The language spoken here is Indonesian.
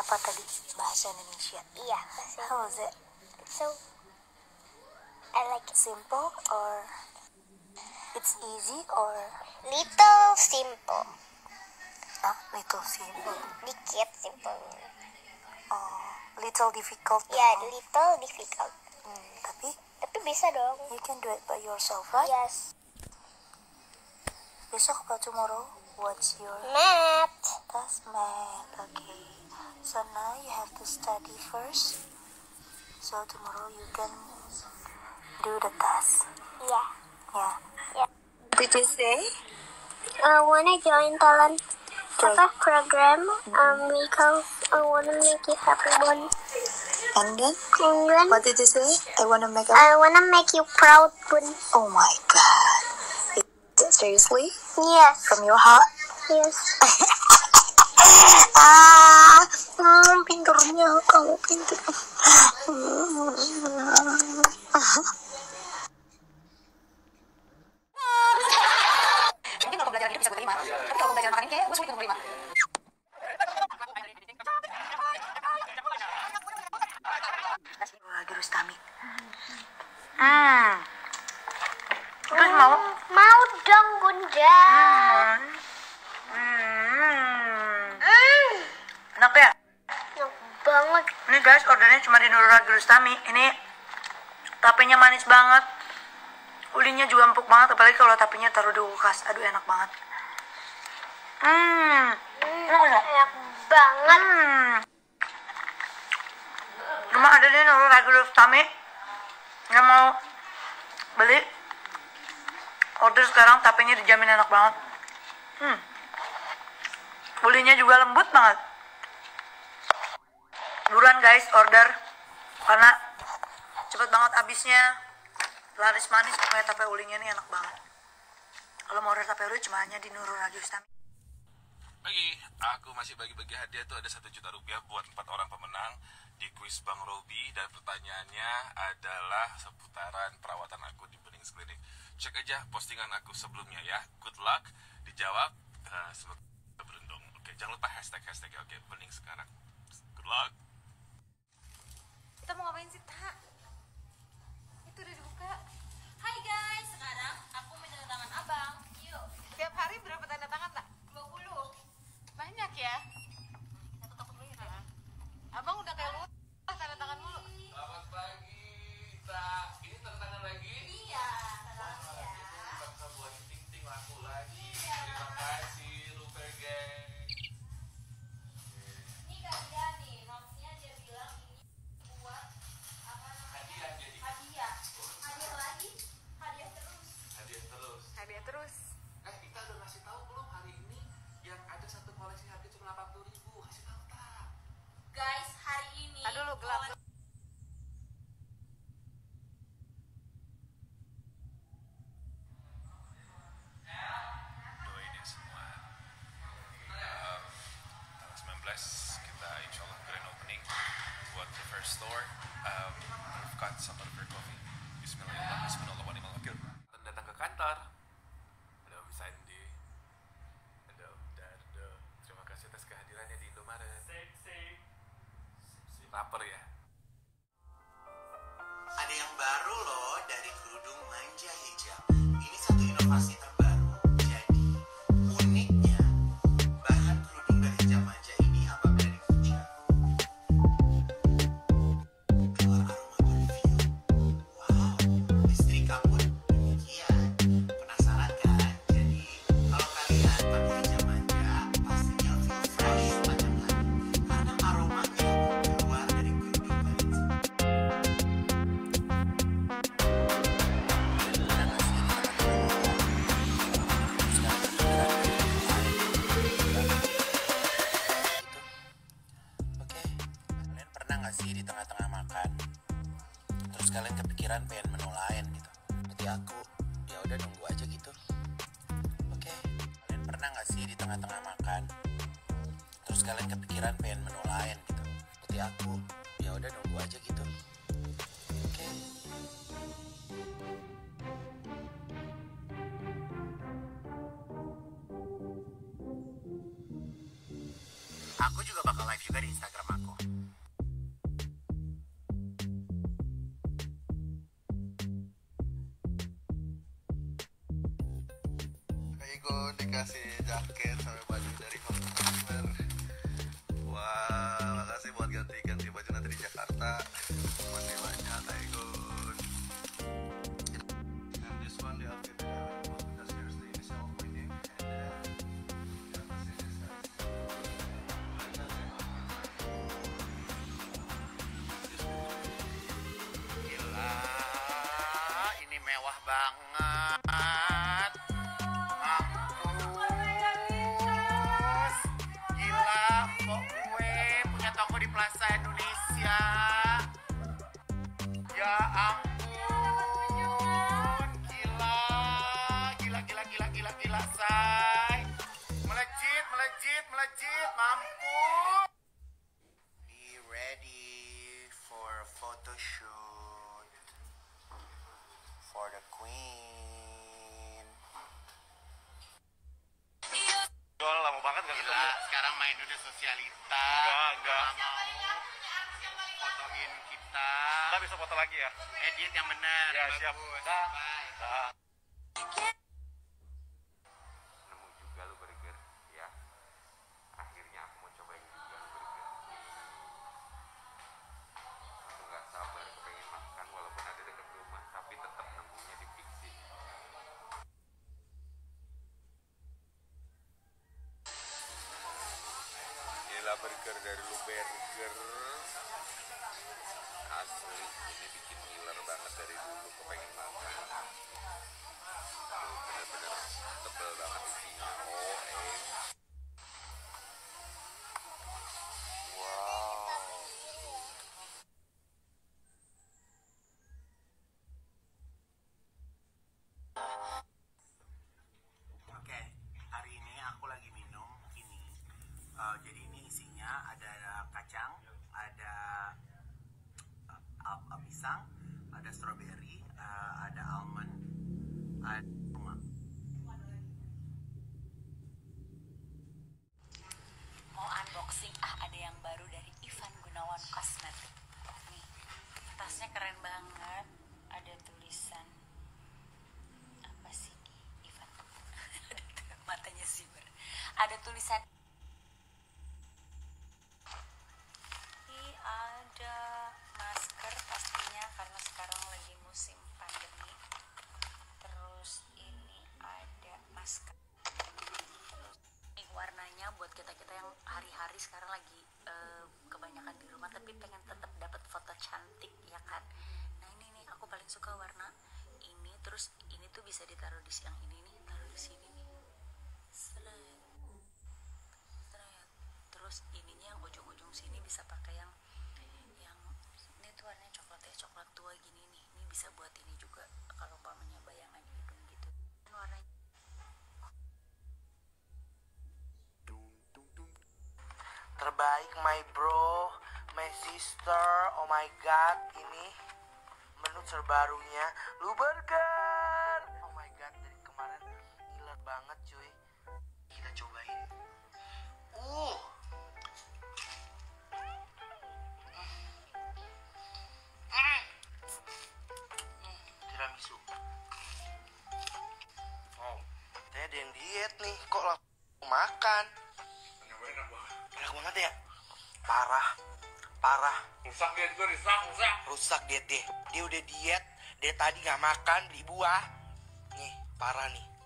apa tadi? Bahasa Indonesia. Iya. How was it? So I like it. Simple or it's easy or Little simple. little simple? Dikit simple. Oh, little difficult. Ya, dong. little difficult. Tapi bisa dong. you can do it by yourself, right? Yes. Besok atau tomorrow, what's your Math. task? Math. Okay. So now you have to study first. So tomorrow you can do the task. Yeah. Yeah. Yeah. Did you say? I wanna join talent program because I wanna make you happy one. And then? And then What did you say? I wanna make a... I wanna make you proud one. Oh my god. Seriously? Yes. From your heart? Yes. Pinternya kamu pinter. Mungkin kalau pembelajaran hidup bisa gue terima, tapi kalau pembelajaran makan ini kayak gue sulit untuk terima. Lagi Rustami. Terus mau? Mau dong, Bunda. Enak ya? Enak banget. Ini guys, ordernya cuma di Nurul Lagi Rustami. Ini tapenya manis banget. Ulinya juga empuk banget, apalagi kalau tapenya taruh di kulkas. Aduh, enak banget. Enak banget. Cuma ada di Nurul Lagi Rustami. Yang mau beli, order sekarang, tapenya dijamin enak banget. Ulinya juga lembut banget. Buruan guys, order. Karena cepet banget habisnya. Laris manis, pokoknya tape ulinya ini enak banget. Kalau mau order tape uli cuma hanya di Nurul Lagi Rustami. Pagi, aku masih bagi-bagi hadiah tuh, ada 1 juta rupiah buat 4 orang pemenang di kuis Bang Robi, dan pertanyaannya adalah seputaran perawatan aku di Benings Clinic. Cek aja postingan aku sebelumnya ya. Good luck, dijawab, semoga beruntung. Oke, jangan lupa hashtag ya. Oke, Bening sekarang. Good luck. Kita mau ngapain sih, Tak? Itu udah dibuka. Hai guys, sekarang aku minta tanda tangan abang. Yuk. Tiap hari berapa tanda tangan, Tak? 20. Banyak ya? Aku takut lu ya. Abang udah kayak lu tanda tangan mulu. Selamat pagi, Tak. Ini tanda tangan lagi? Iya, salam ya. Bangsa buat ting-ting laku lagi. Terima kasih, Ruper Gang. Ini kalian nih, maksudnya dia bilang ini buat apa namanya? Hadiah. Hadiah lagi, hadiah terus. Hadiah terus. Hadiah terus. Kita udah ngasih tahu belum hari ini yang ada satu koleksi harga cuma 80.000. Kasih tahu, Tak. Guys, hari ini. Aduh lu gelap. Doain ya semua. Tanggal 19 kita insya Allah grand opening buat the first store. We've got some other coffee. Bismillahirrahmanirrahim. Datang ke kantor. Aduh, Sandy. Aduh, Dardo. Terima kasih atas kehadirannya di Indomaret. Sip. Lapar ya? Ada yang baru loh dari kerudung manja hijab. Ini satu inovasi terbaru. Jadi uniknya bahan kerudung dari hijab manja ini apabila dikeluarkan keluar aroma perfume. Wow, istri kamu demikian. Penasaran kan? Jadi kalau kalian pakai hijab manja pastinya feel fresh sepanjang hari karena aromanya keluar dari kerudung kalian. Oke, kalian pernah nggak sih di tengah-tengah makan, terus kalian kepikiran pengen menu lain gitu? Seperti aku, ya udah nunggu aja gitu. Oke, kalian pernah nggak sih di tengah-tengah makan, terus kalian kepikiran pengen menu lain gitu? Seperti aku, ya udah nunggu aja gitu. Oke. Aku juga bakal live juga di Instagram aku. Ego dikasih jaket sampai baju dari Vancouver. Wah, makasih buat ganti baju nanti di Jakarta. Masih banyak Ego. And this one the outfit that I like most because here's the initial of my name and yeah, masih this guys. Gila, ini mewah banget. Gila, kok gue punya toko di Plaza Indonesia. Ya ampun, gila, say. Melejit, mampus. Be ready for a photo shoot for the queen. Jual lama banget gak Gila, sekarang main udah sosialita. Enggak. Mau fotoin kita. Kita bisa foto lagi ya? Edit yang benar. Ya, siap. Bagus. Dah. Bye. Dah. Nemu juga lu burger, ya. Akhirnya aku mau cobain juga lu burger. Aku nggak sabar kepengen makan walaupun ada dekat rumah, tapi tetap nemunya di Pixie. Gila burger dari lu burger. Asli, ini bikin ngiler banget dari dulu kepengen makan. Bener-bener tebel banget isinya. Wow. Oke, hari ini aku lagi minum ini. Jadi ini isinya ada kacang, ada pisang, ada strawberry, ada almond, ada kurma. Mau unboxing, ada yang baru dari Ivan Gunawan Cosmetic. Nih, tasnya keren banget. Ada tulisan apa sih nih, Ivan? Matanya siber. Ada tulisan. Ini ada masker pastinya karena sekarang lagi musim pandemi. Terus ini ada masker. Ini warnanya buat kita yang hari-hari sekarang lagi kebanyakan di rumah tapi pengen tetap dapat foto cantik ya kan. Nah ini nih aku paling suka warna ini. Terus ini tuh bisa ditaruh di yang ini nih, taruh di sini nih. Seret. Terus ininya yang ujung-ujung sini bisa pakai yang ini tuh warnanya coklat tua gini nih. Ini bisa buat ini juga kalau umpamanya bayangan hidung gitu. Dan warnanya Terbaik my bro, my sister, oh my god, ini menu terbarunya Lu Burger. Oh my god, dari kemarin gila banget cuy. Kita cobain. Tiramisu. Oh, katanya ada yang diet nih, kok langsung makan. Enak banget ya. Parah. Rusak diet gue, Rusak diet dia. Dia udah diet, dia tadi nggak makan, beli buah. Nih, parah nih.